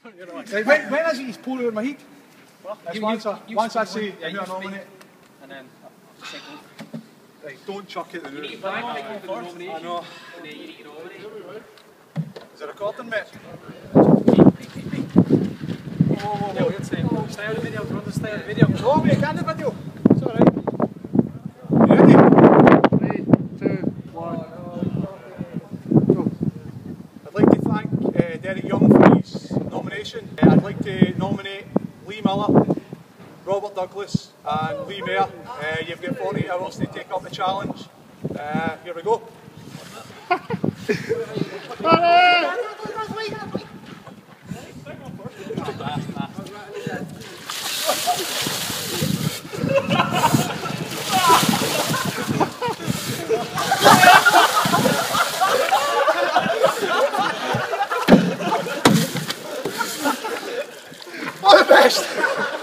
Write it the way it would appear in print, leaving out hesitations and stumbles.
Right, when is it he's pouring over my head? Once I say, yeah, who I nominate. And then I'll just go. Right, don't chuck it in the room. I know. Is it recording, mate? Whoa, stay out of the video, run the stay out of the video. No, mate, get in the video. It's alright. You ready? 3, 2, 1. Go. I'd like to thank Derek Young for his nomination. I'd like to nominate Lee Miller, Robert Douglas and Lee Mair. You've got 48 hours to take up the challenge. Here we go. All the best!